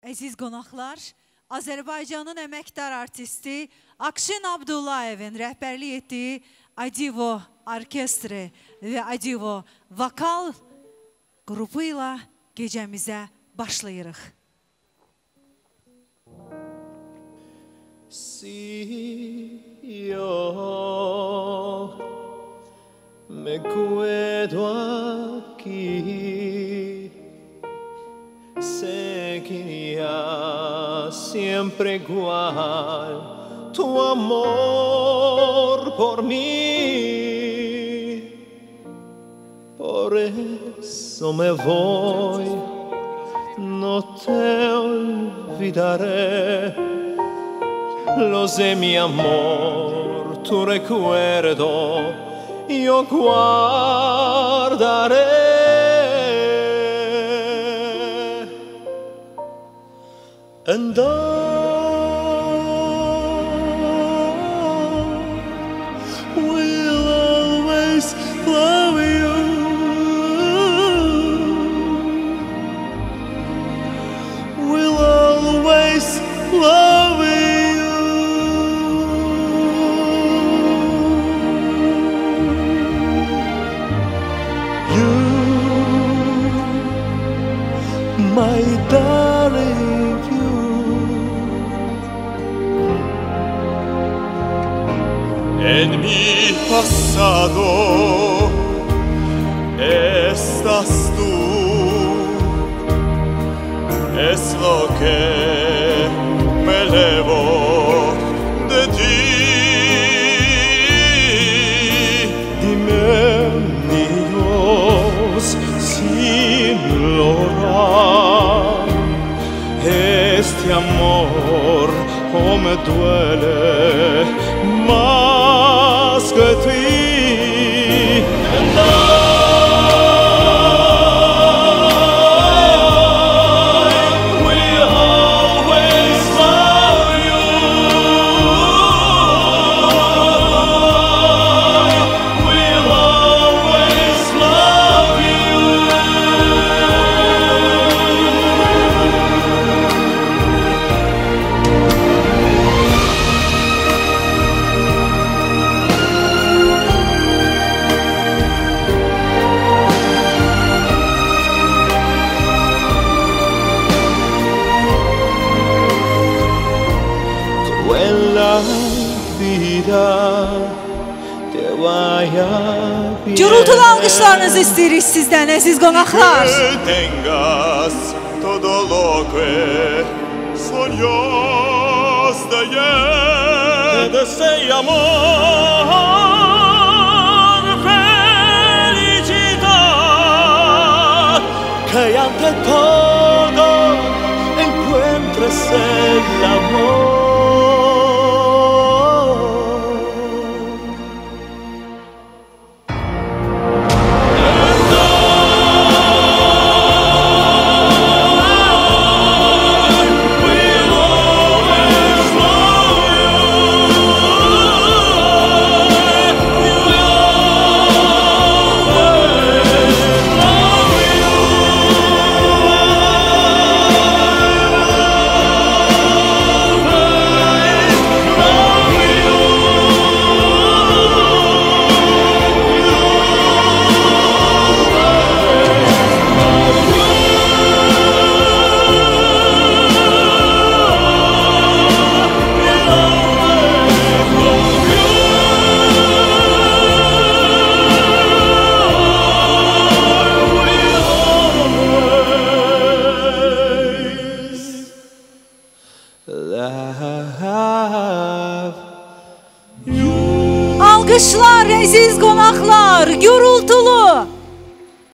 Əziz qonaqlar, Azərbaycanın əməkdar artisti Akşin Abdullayevin rəhbərlik etdiyi Adivo Orkestri və Adivo Vokal qrupu ilə gecəmizə başlayırıq. Si yo me quedo aquí, sé que ya siempre igual tu amor por mí, por eso me voy, no te olvidaré. Lo sé mi amor, tu recuerdo yo guardaré. And I will always love you. Will always love you. My darling, you. En mi pasado estás tú, es lo que me elevo de ti. Dime, mi Dios, sin lograr este amor, oh, me duele más que ti. And I will always love you. Will always love you. En la vida te vaya bien. Gürültülü alqışlarınızı istəyirik sizdən, əziz qonaqlar. Que tengas todo lo que soñaste ayer. Te deseo amor, felicidad, que ante todo encuentres el amor. Alqışlar, əziz qonaqlar, gürültülü